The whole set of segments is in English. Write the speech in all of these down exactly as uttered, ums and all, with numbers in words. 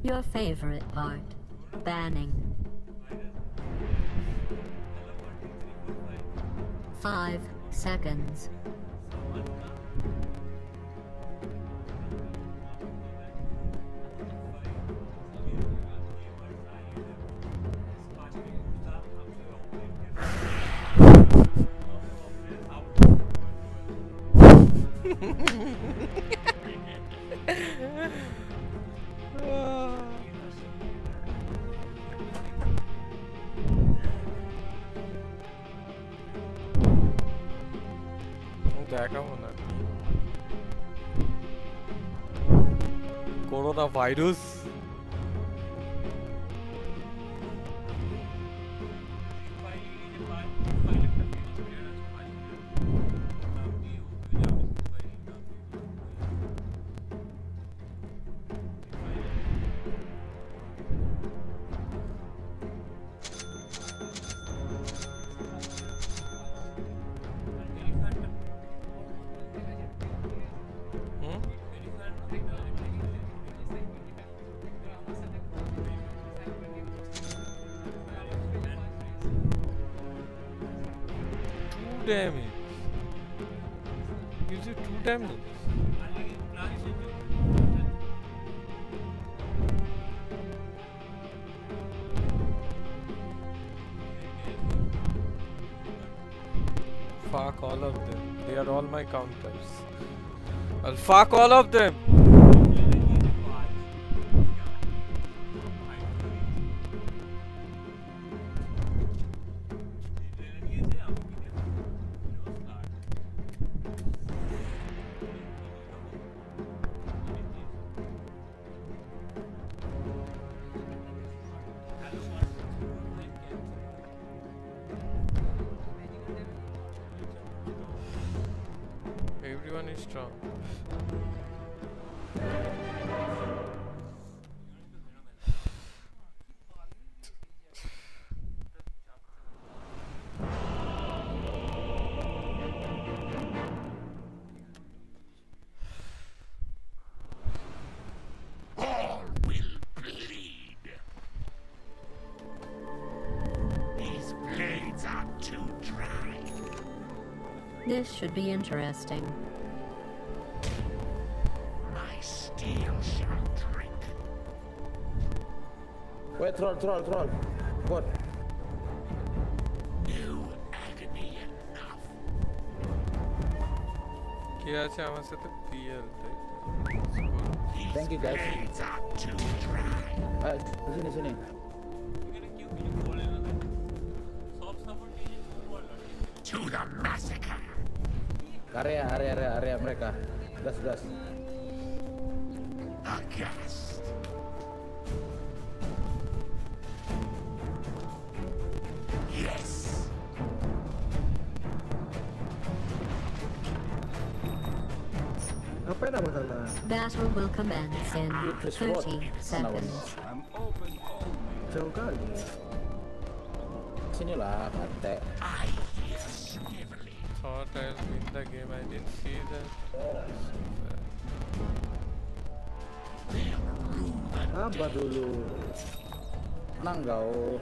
Your favorite part. Banning. Five seconds. Coronavirus. Damage. Gives you two damage. Fuck all of them. They are all my counters. I'll fuck all of them. Everyone is strong. All will bleed. These blades are too dry. This should be interesting. My steel shall drink. Wait, troll, troll, troll. What? New agony enough. क्या अच्छा हमारे साथ P L थे. Thank you guys. Blades are too dry. Ah, sini sini. To the massacre. Area, area, area, area mereka. Gas, gas. Aghast. Yes. Apa yang nama sana? Battle will commence in thirty seconds. I'm open. Jauh kali. Sini lah, mate. I hear sniveling. Thought I'll win the game. I didn't see that. Apa dulu? Tenang kau.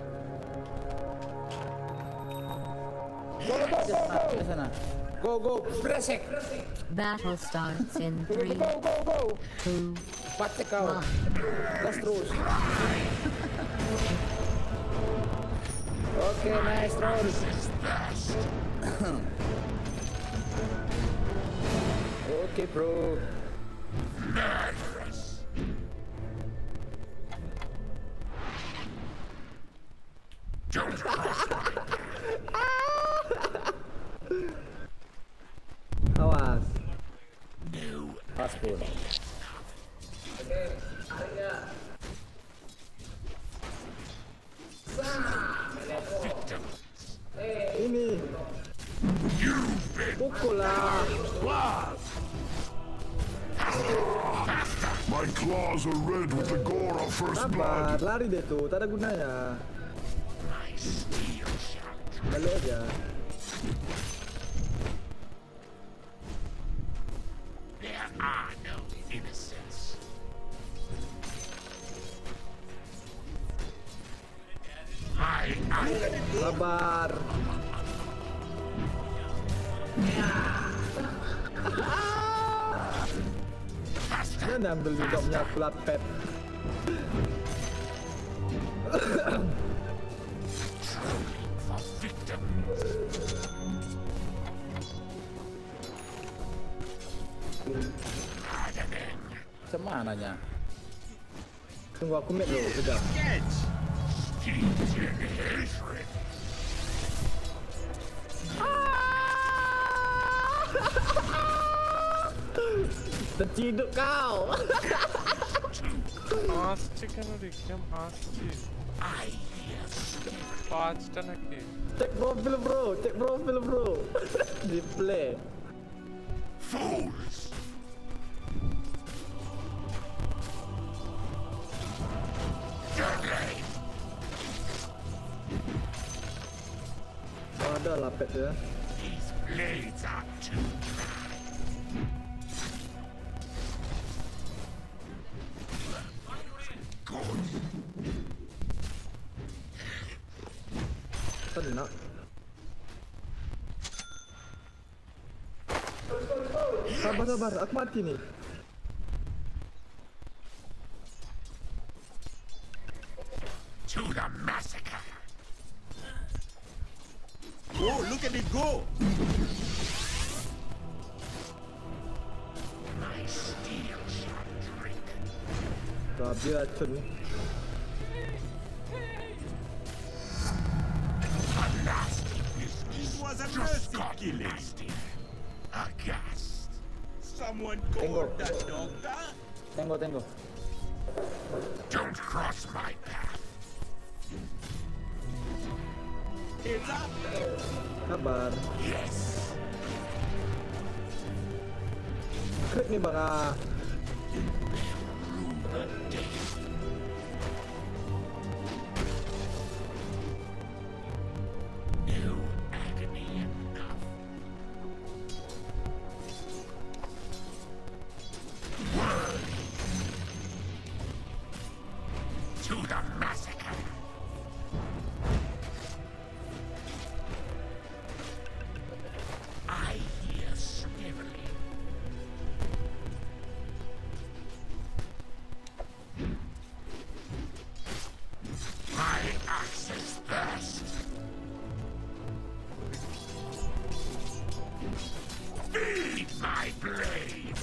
Go, go, go, ke sana. Go, go, beresek. Battle starts in three, Go, go, go. two, Pacek kau. one. Gas terus. Oke, nice troll. Oke, bro. Don't Awas. new Paspor. victims. Ini. Pukul lah. My claws are red with the gore of first blood. Sabar, lari deh tuh, tak ada gunanya. My steel shall drink. Balik aja. There are no innocents. Sabar. Mana ambil juga punya flat pad. For victims. Hardening. Macam mananya? Tunggu aku make dulu, sekejap. Steeped in hatred. Terciduk kau. হাসছে কেন রে কেম হাসছে I hear skill. পাঁচটা নাকি Cek profil bro, cek profil bro. Replay. Fools. Deadly. Oh, ada lah pet dia. These blades are too dry. Good. Kena. Sabar sabar, aku mati nih. To the massacre. Oh, look at it go! My steel shall drink. Rabi racun nih. A nasty business. It was a Just mercy got killing. nasty. Aghast. Someone Tengo. called that doctor? Tengok tengok. Don't cross my path. It's up! Sabar. Yes. Krik nih bang ah. No agony enough. Word. To the massacre. I hear sniveling. My axe is burst. Feed my blade.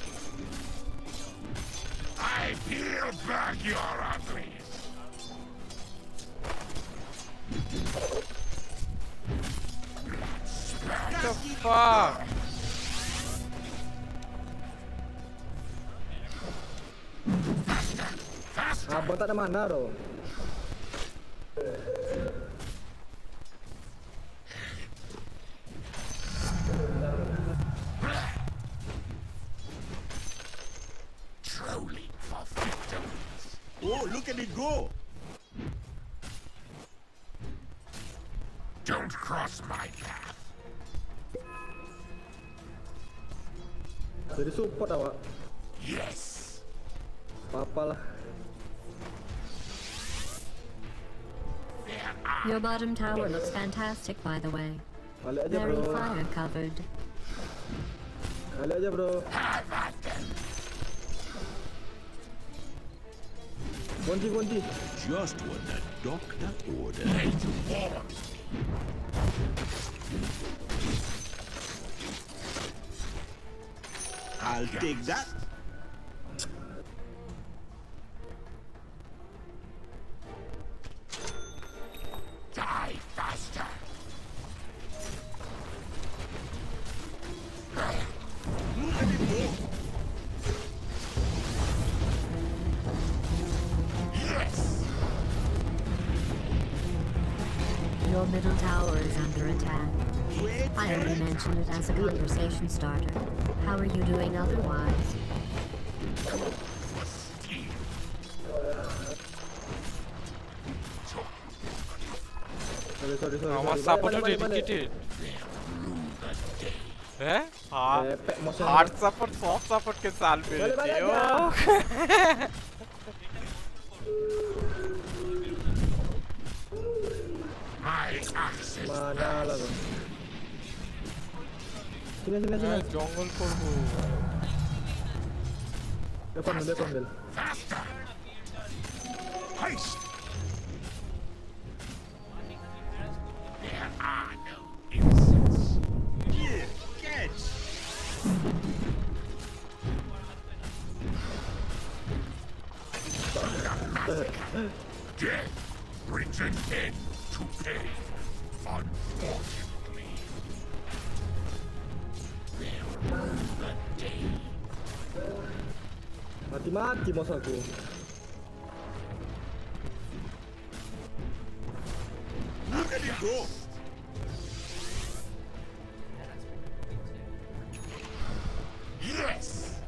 I peel back your uglies. what the fuck Abang tak ada mana tu. Trolling for victims. Oh, look at it go! Don't cross my path. Jadi support awak. Yes. Apa-apalah. There are Your bottom tower looks fantastic, by the way. Balik aja Very bro. fire covered. Balik aja bro. have at them. Kunci kunci. Just what the doctor ordered. Hate warms me. I'll take that. Die faster. Look at it go! Yes. Your middle tower is under attack. Wait, I only mentioned it as a conversation starter. How are you doing otherwise? For steel. Sorry sorry sorry. আমার sorry. সাপোর্টে Balik, balik, balik. Dedicated Rule the day. হ্যাঁ Eh, pet motion. Hard support soft support के साल पे Balik, balik रहते aja. हो my axis. Mana lah tu. Sini sini sini. হ্যাঁ জঙ্গল করবো Depan dulu, depan dulu. Faster! Haste! There are no innocents. Here, catch. Death brings an end to pain. Unfortunately, there will be a day. Mati-mati bos aku. Look at it go. Yes!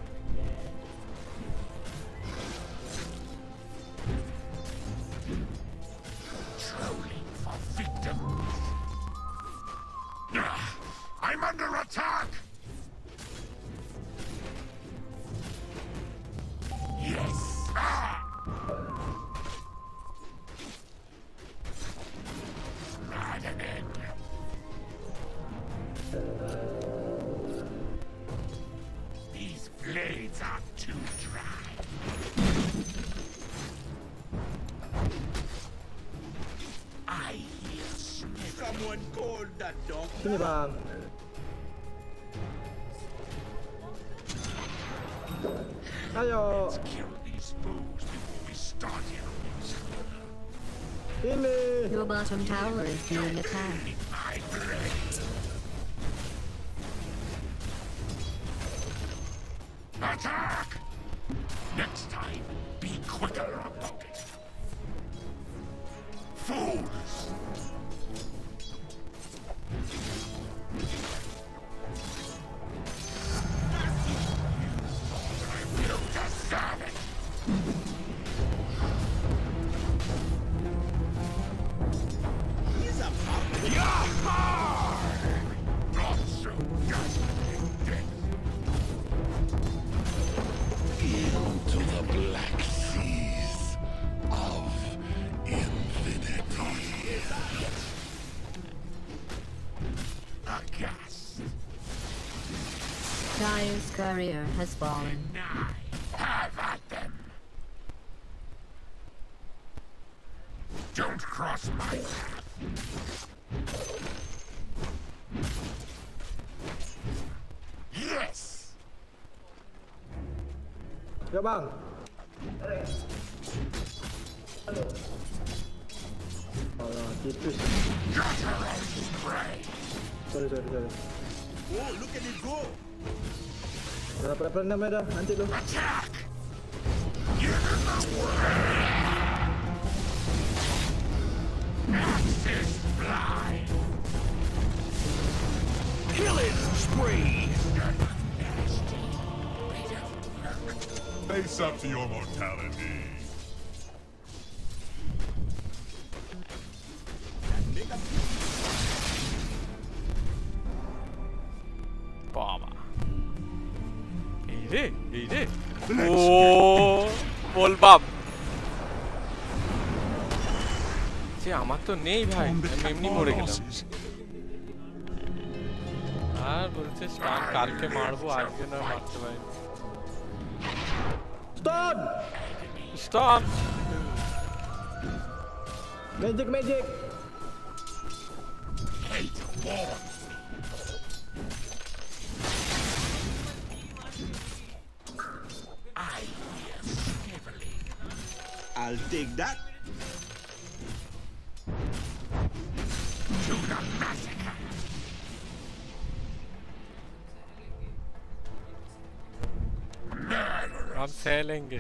Trolling for victims. Ah, I'm under attack! Yes! Ah! Maddening. These blades are too dry. I hear sniffing. Someone called that dog. Sini bang. Ayo. Kill these fools before we start here. Ini. Your bottom tower is being attacked. My blade. Attack! Next time, be quicker about it. Fools! You deserve it! He's a mountain. Yah'rakal! Not so dazzling death. Into the black seas of infinity. Aghast. Dire's courier has fallen. Now, have at them. Don't cross my path. Yes! Ya bang. Alah, tipis. Guttural spray. Sorry, sorry, sorry. Oh, look at it go. Dah dapat dapat enam dah. Nanti tu. Attack! Get in the way! Axis fly! Killing spree! Nasty bit of work. Face up to your mortality. Make a বাবা এই রে এই রে ও বলবাম যে আমার তো নেই ভাই আমি এমনি মরে গেলাম আর বলছে স্টান কালকে মারবো আজকে না মারতে পারি Stun! Stop Magic, magic. Hate warns me. I hear sniveling. I'll take that. To the massacre. Murderous. हम सह लेंगे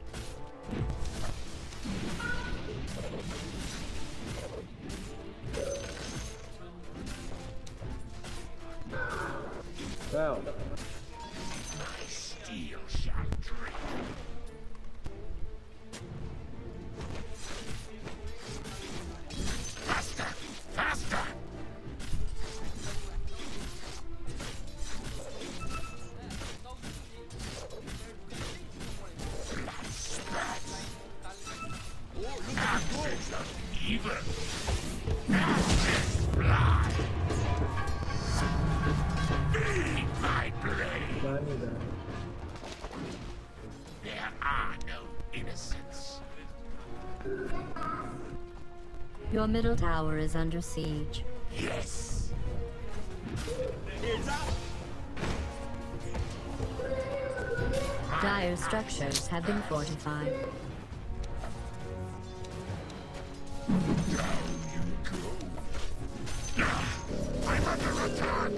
Well. My steel shall drink. Faster! Faster! Blood spats! Axis of evil! Feed my blade. Berani dah. There are no innocents. Your middle tower is under siege. Yes. Heads up. Dire structures have been fortified. Down you go. I'm under attack.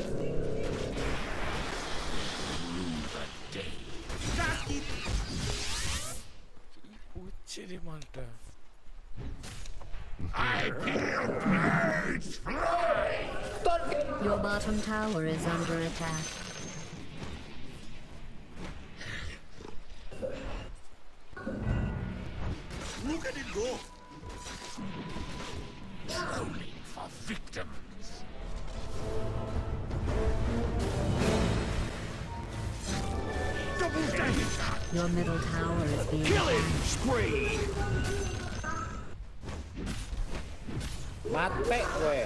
Through the day. Got it. Ucciri malta. I feel blades fly. Your bottom tower is under attack. Look at it go. Trolling for victims. Double damage. Your middle tower is being Killing attacked. spree. Mati gue.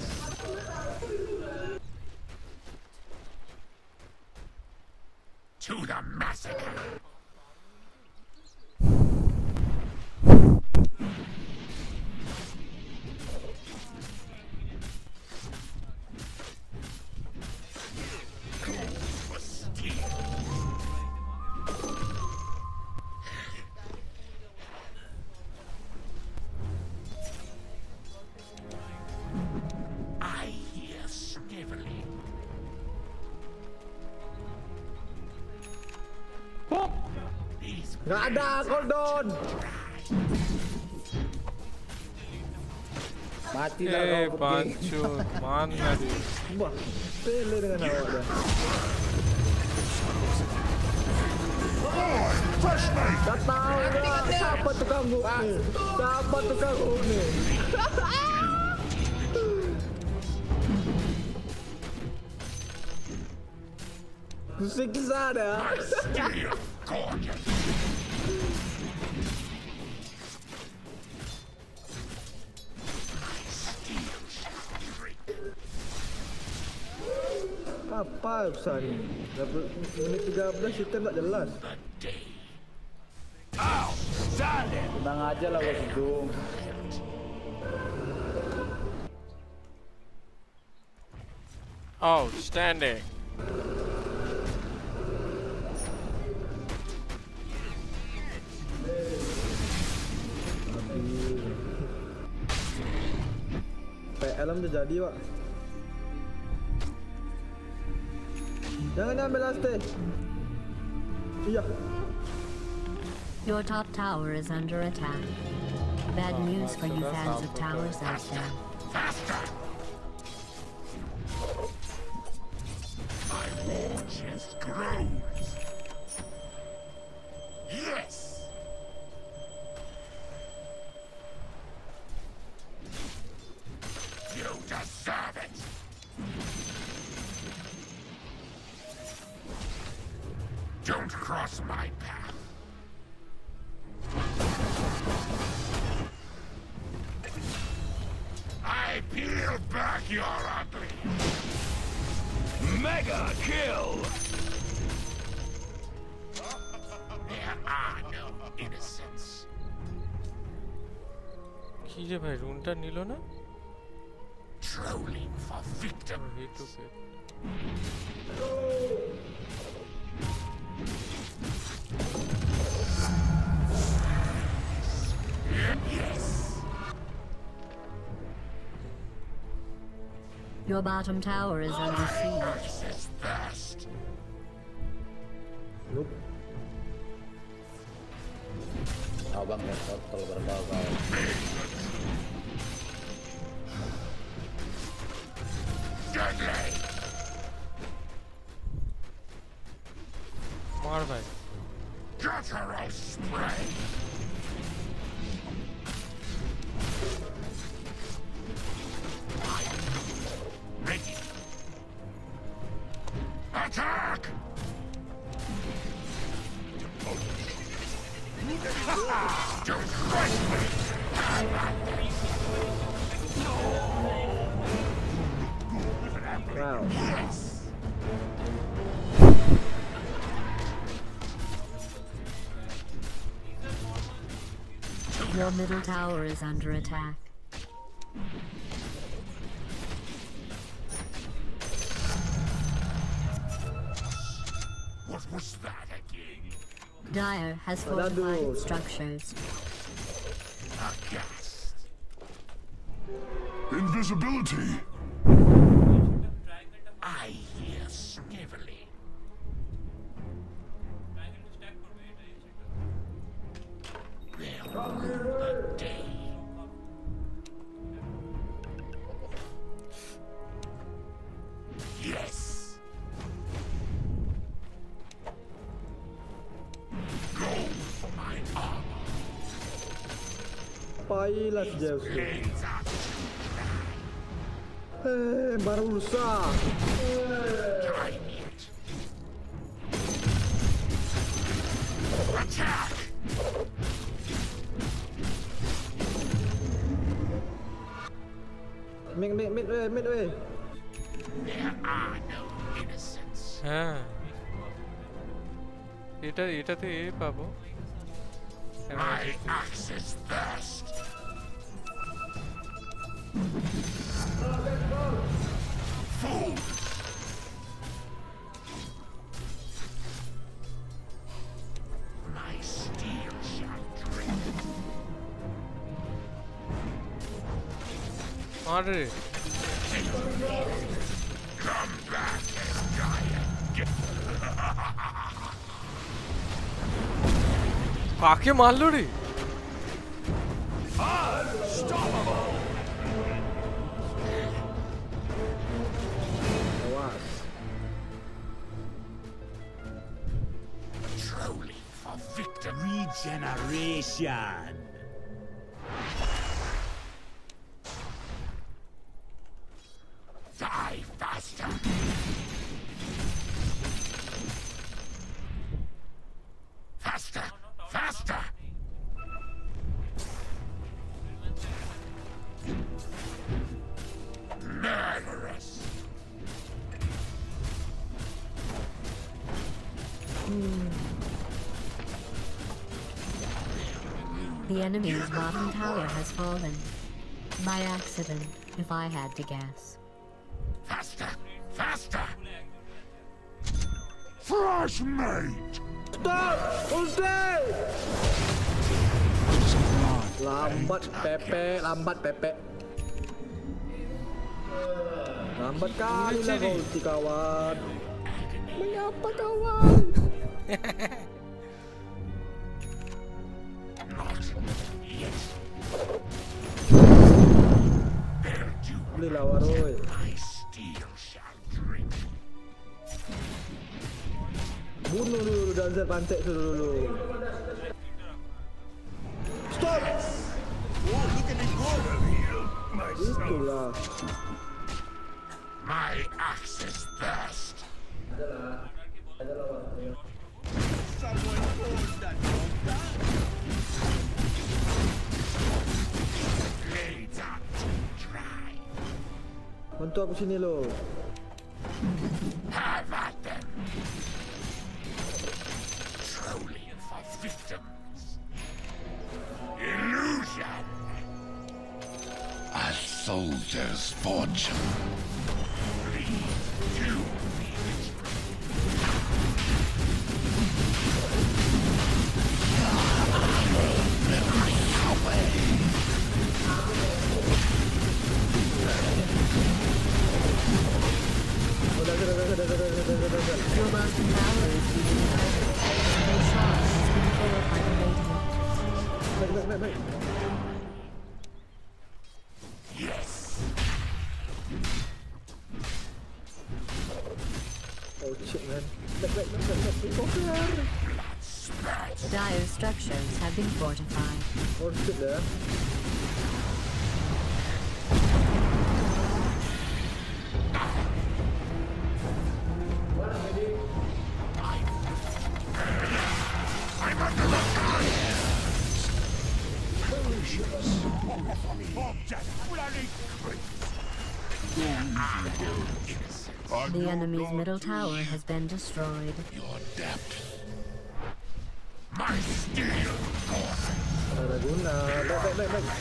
To the massacre. For steel. I hear sniveling. These Gak ada cooldown. Mati dah Eh, kau. Pancut, mana dia? Wah, tele dengan awak dah. Tak tahu dah siapa tukang hook ni. Siapa tukang hook ni? Siksa dah. steel gorgeous. Steel shall break. Apa usaha ni? Dapat menit tiga belas sistem tak jelas. The day. Outstanding. Tenang aja lah bos itu. Outstanding. P L dah jadi pak. Jangan ambil last day. Iya. Your top tower is under attack. Bad news for you fans of towers out there. Faster! My war chest grows. Yes! You deserve it! Don't cross my path. I peel back your ugly. Mega kill. There are no innocents. কি রে ভাই রুনটা নিল না? Trolling for victims. He took it. Yes. Your bottom tower is under siege. Versus thirst. Nope. Abang ya total berbau-bau. Deadly. মার ভাই। Guttural spray. Ready. Attack! Don't crush me! Your middle tower is under attack. What was that again? Dire has fortified structures. Aghast. Invisibility. I hear sniveling. They'll rue the day. Yes. Go for my armor. Pailah Zeus. Blades are Eh, baru rusak. time it. Attack! Mid, mid, mid, weh, mid, weh. There are no innocents. হ্যাঁ এটা এটাতে এ পাবো My axe is thirst. Fool! My steel shall drink. আরে Come back and die again. কাকে মারলো রে Awas. Trolling for victim. Regeneration. Die faster. Faster! Faster! Murderous! The enemy's bottom tower has fallen. By accident, if I had to guess. Faster! Faster! Fresh meat. Stop! Ulti! Lambat Pepe, lambat Pepe. Lambat kali lah kau ulti kawan. Mengapa kawan? Not yet. They'll do Beli lah Waroy. my steel shall drink. Bunuh dulu dan set pantek tu dulu. Stop! Oh, look at it go. Itulah. My axe is thirst. Someone hold that doctor. Blades are too dry. Bantu aku sini lo. Have at them. Trolling for victims. Illusion. A soldier's fortune. Please do me this. Oh, dah, dah, dah, dah, dah, dah, dah, dah, dah, dah. Your bottom tower is being attacked. Your shot has been killed by the radiant. Baik, baik, baik, baik. Yes. Oh shit man. Baik, baik, baik, baik, baik. Poker. Spat. Dire structures have been fortified. Oh shit dah. I'm under attack. Object bloody The enemy's middle tower has been destroyed. Your depth. My steel forces. Ada guna. Baik, baik, baik, baik.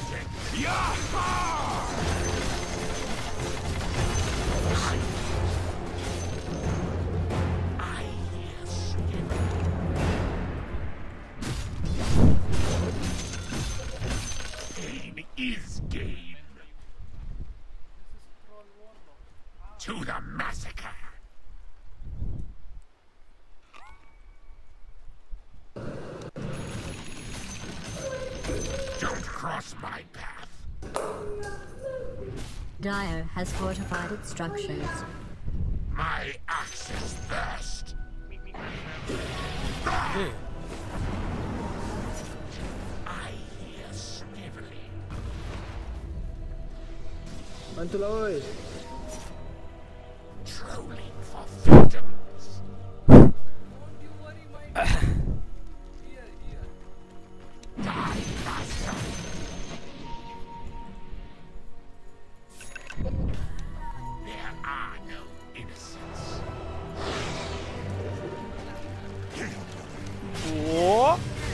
Game is game. To the massacre. Don't cross my path. Dire has fortified its structures. My axe is thirst. Hey. I hear sniveling. Mantul oi. Trolling for victims. Die faster. There are no innocents. What?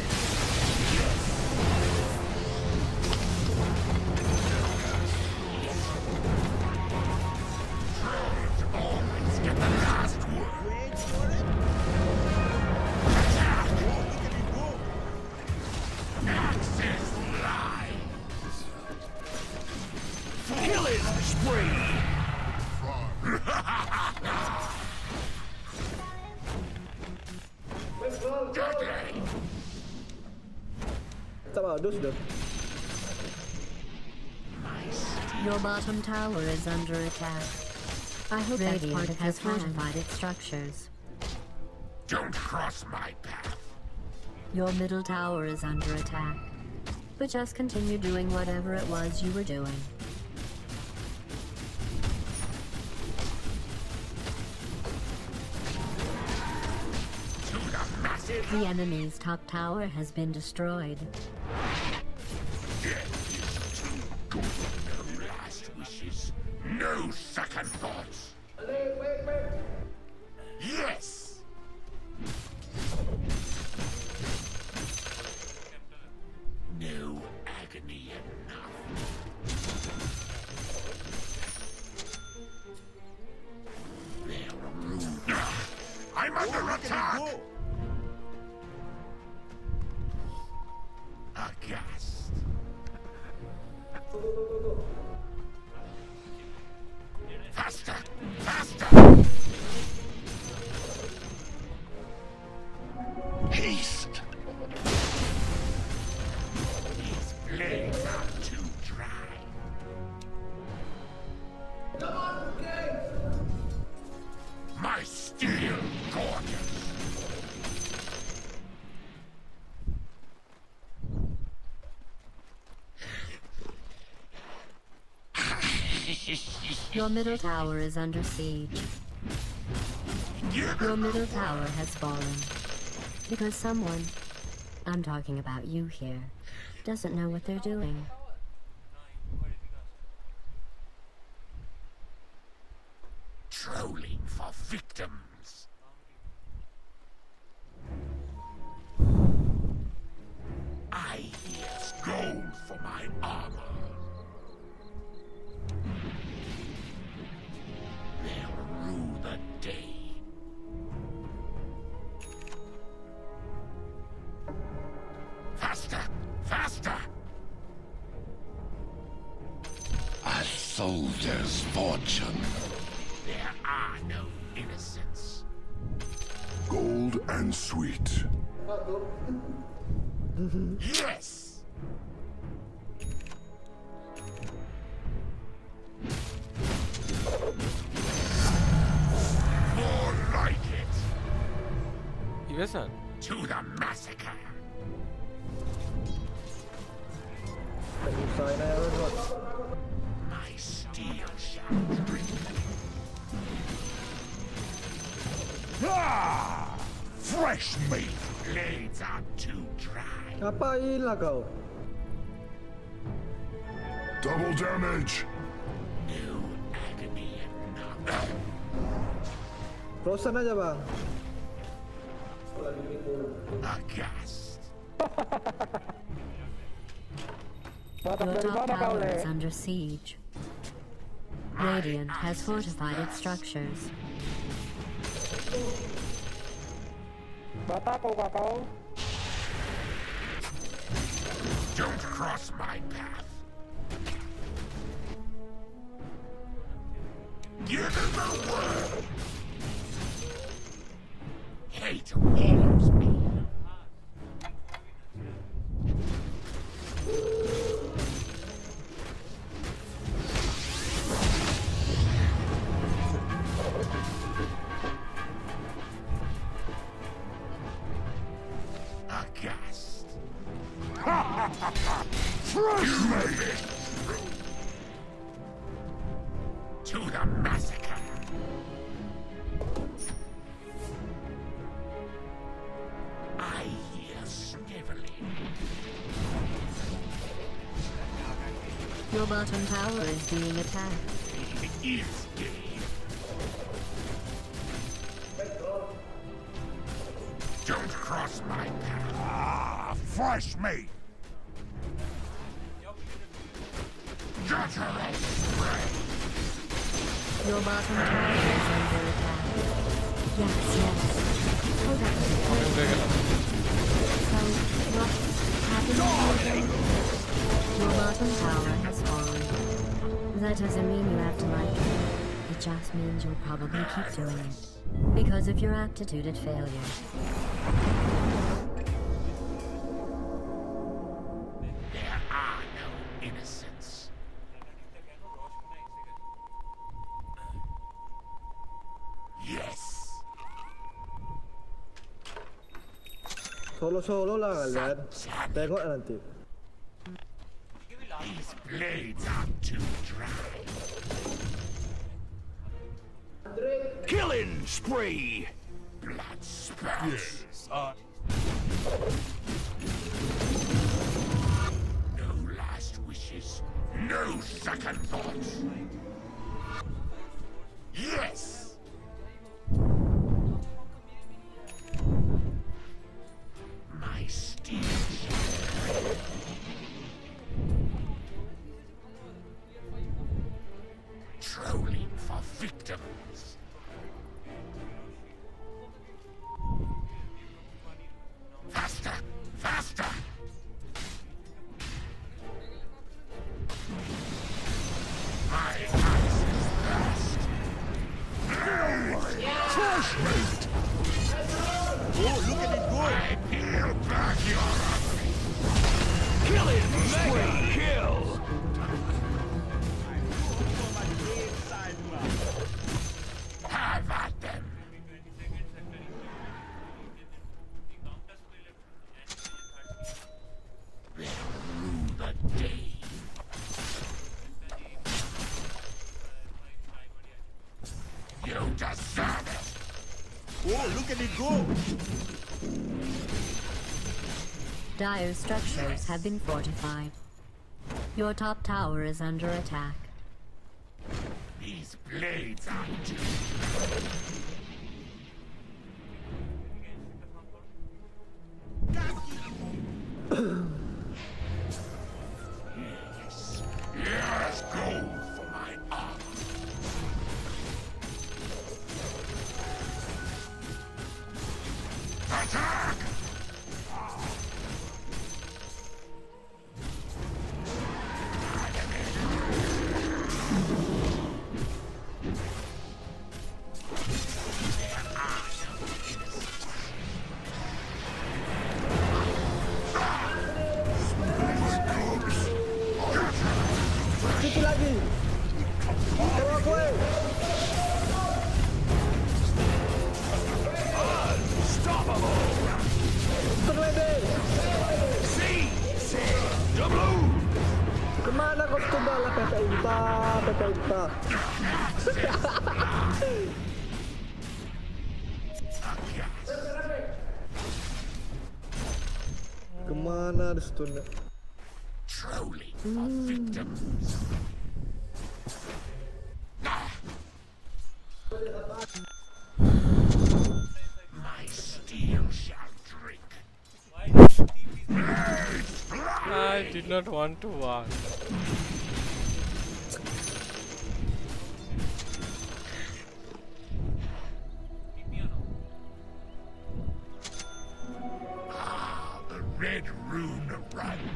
Trolls always get the last word. Wait for it. Attack! Oh, look at it go. Axis lie. Killing spree. Deadly. Tak bagus dah. Your bottom tower is under attack. I hope that part has fortified its structures. Don't cross my path. Your middle tower is under attack. But just continue doing whatever it was you were doing. To the massive. The enemy's top tower has been destroyed. Death is too good. No last wishes. No second thoughts. Yes. No agony enough. They're rude. I'm under Look at attack. it go. Aghast. Faster! Faster! Haste. These blades are too dry. My steel gorgeous. Your middle tower is under siege. Your middle tower has fallen. Because someone, I'm talking about you here, doesn't know what they're doing. Trolling for victims. I hear gold for my armor. They'll rue the day. Faster! Faster! A soldier's fortune. There are no innocents. Gold and sweet. Yes! More like it! Yes, sir. To the massacre! Tak usah nak Iron Rod. My steel shall drink. Ah! Fresh meat! Blades are too dry. Ngapain lah kau? Double damage. No agony enough. Frozen aja bang. Aghast. Your top tower is under siege. Radiant has fortified its structures. Don't cross my path. Give him a word. Hate warms me. Aghast. Fresh mate. To the massacre. I hear sniveling. Your bottom tower is being attacked. Is game. Don't cross my path. Ah, fresh meat. Jah'rakal spray. Your bottom tower is under attack. Yes, yes. Hold up. So, what happened? Your bottom tower has fallen. That doesn't mean you have to like it. It just means you'll probably keep doing it. Because of your aptitude at failure. There are no innocents. Yes. Solo-solo lang kalian. Tengok na nanti. These blades are too dry. Killing spree! Blood spurts. Yes, uh, No last wishes. No second thoughts. Yes. My steel shield. Trolling for victims. Faster! Faster! My ice is thirst. Fresh meat! oh, look at it go! I peel back your ugly. Killing spree! Kill! Have at them. They'll rue the day. You deserve it. Oh, look at it go! Dire structures have been fortified. Your top tower is under attack. These blades are too. Yes. Yes, gold for my armor. Attack! Situ lagi. Bawa gue. Unstoppable! Terlebih. See! See! Double! Kemana kau kembali kata Inta, kata Inta. Kemana di situ? Trolling for victims. Ah. My steel shall drink. I did did not want to walk. Ah, the red rune runs.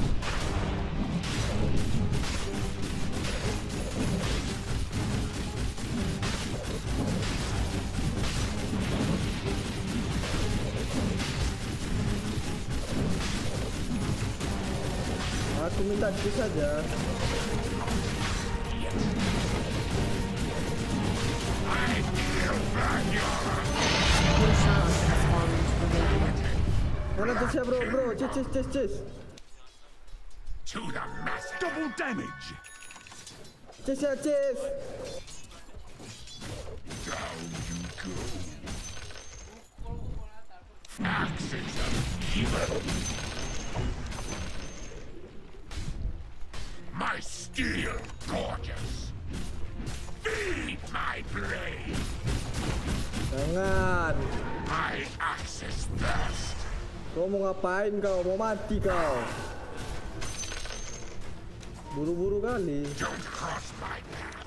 Aku minta itu saja. Your shaman has fallen to the radiant. Mana chase bro bro, chase chase chase chase. To the massacre. Double damage. Chase ya chase. Down you go. Axes of evil. My steel gorgeous. Feed my blade. Jangan. My axes thirst. Kau mau ngapain kau? Mau mati kau? Buru-buru kali. Don't cross my path.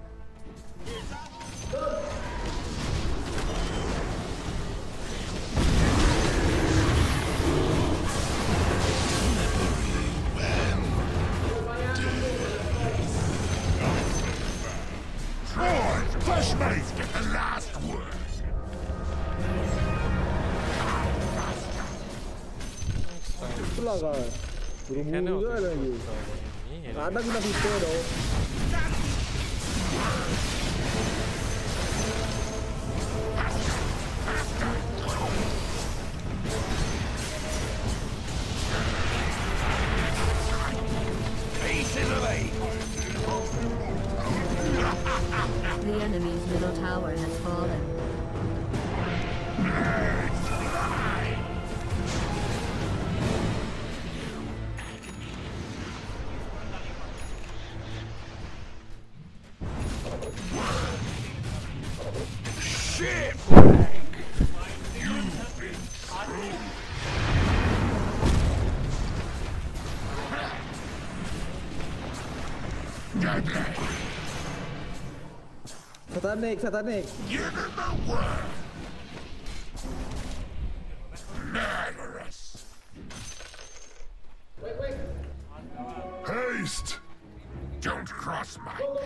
Trolls, fleshmates get the last word. Itulah kau. Buru-buru juga lagi. Ada kita bisa dong. Aces of eight. The enemy's middle tower has fallen. Shit! Satanik, satanik. Give him the word. Murderous. Haste! Don't cross my path.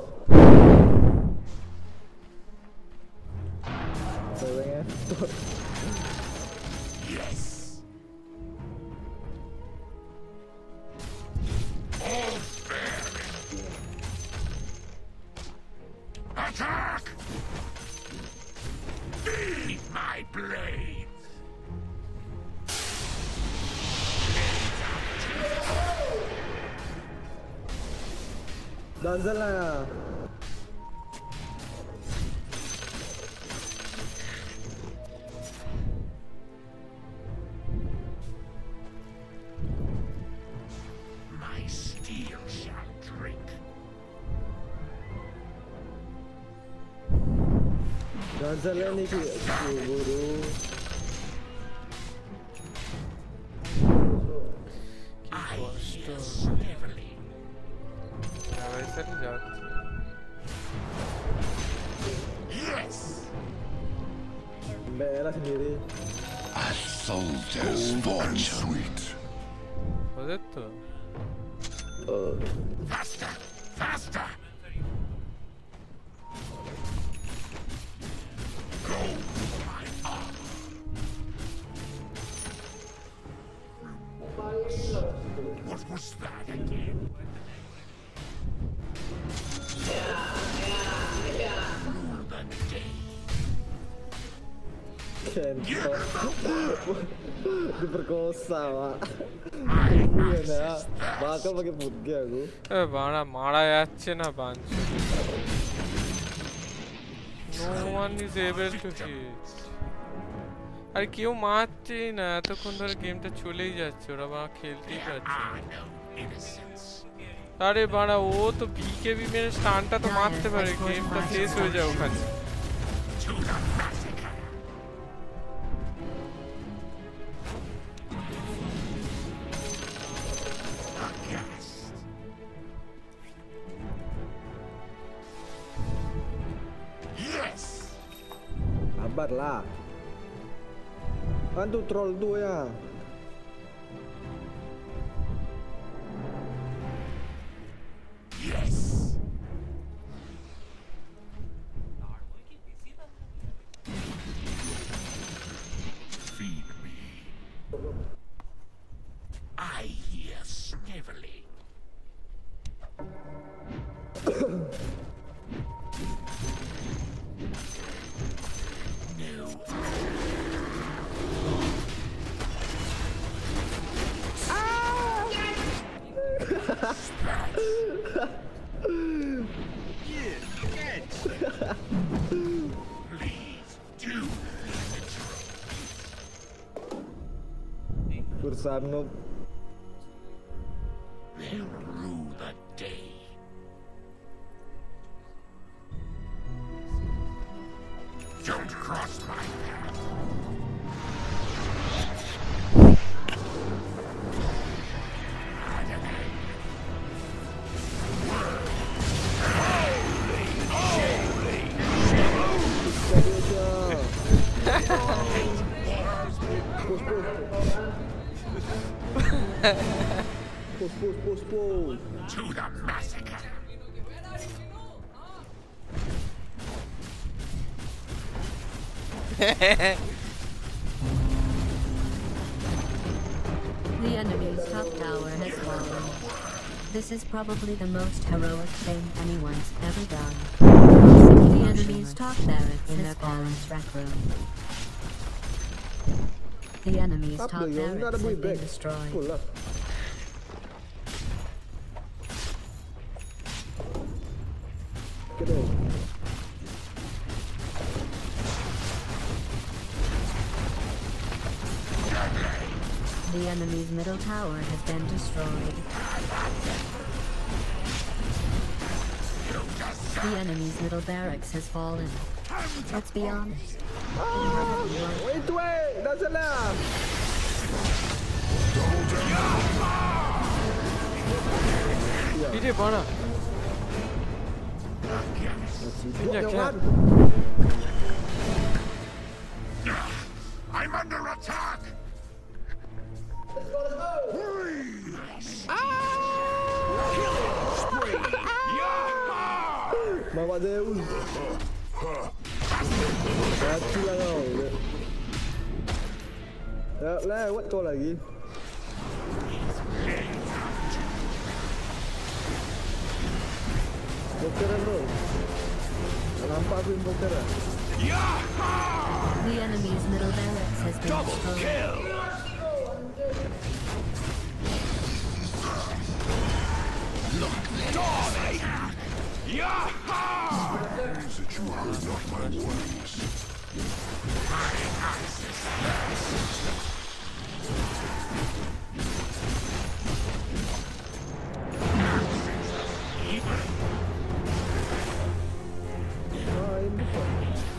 Ceweknya. Yes. All fair and good. Attack! Feed my blades. Danzel lah. My steel shall drink. Danzel ni ki buru. I hear sniveling. वैसे नहीं जाती Yes. Bela sendiri. A soldier's fortune. Sweet. हो तो Faster! Faster! Go for my armor. What was that again? Rule the day. Kentok. Diperkosa, Pak. My Iya axes nah. thirst. Bakal pakai putih aku. এ বাড়া মারা যাচ্ছে না পাঁচ no one is able to hit আর কেউ মারছেই না এতক্ষণ ধরে গেমটা চলেই যাচ্ছে ওরা বাড়া খেলতেই পারছে I know innocence. আরে বাড়া ও তো বিকেবি মেরে স্টানটা তো মারতে পারে গেমটা শেষ হয়ে যায় ওখানে To the massacre. Hebat lah. Kan tuh troll tuh ya. Yes. Feed me. I hear sniveling. No. Please do. Kursan noob. They'll rue the day. Don't cross my path. Push, push, push, push. To the massacre. The enemy's top tower has fallen. This is probably the most heroic thing anyone's ever done. The enemy's top barracks has fallen. Rec room. The enemy's Up top the young, gotta barracks be have been big. destroyed. Pull up. Get in. The enemy's middle tower has been destroyed. The enemy's middle barracks has fallen. Let's be honest. Ah, wait, wait, that's enough. Ini mana? Punya Punya kan? I'm under attack. Bawa Zeus. Mati lah kau. Ya, lewat kau lagi. Bokeran tu. Nampak aku bokeran. The enemy's middle barracks has been Double destroyed. kill. Look there. Dominate. Yaha! Means that you heard not my warnings. Ah, ini bukan.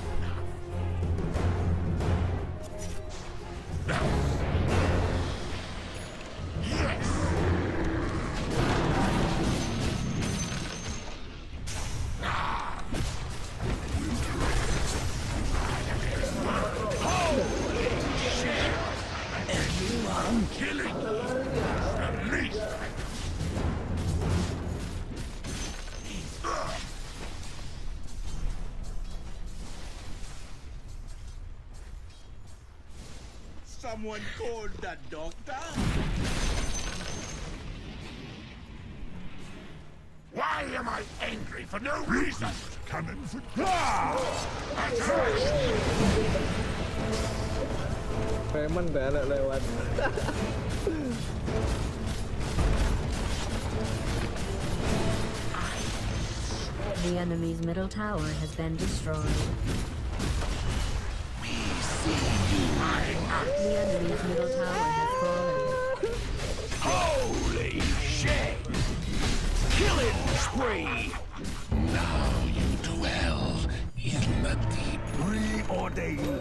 Someone called the doctor? Why am I angry for no reason? Cannon for Preman tak lewat. The enemy's middle tower has been destroyed. The enemy's middle tower has fallen. Holy shit! Killing spree! Now you dwell in the deep. Preordained.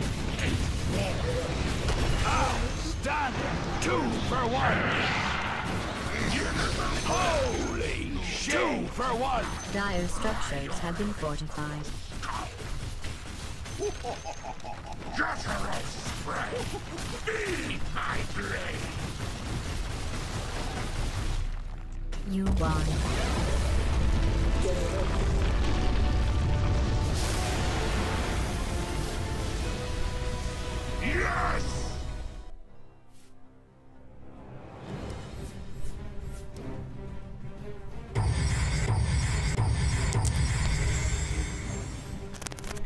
Outstanding! Two for one! Holy shit! Two for one! Dire structures have been fortified. Guttural spray! Feed my blade! You won.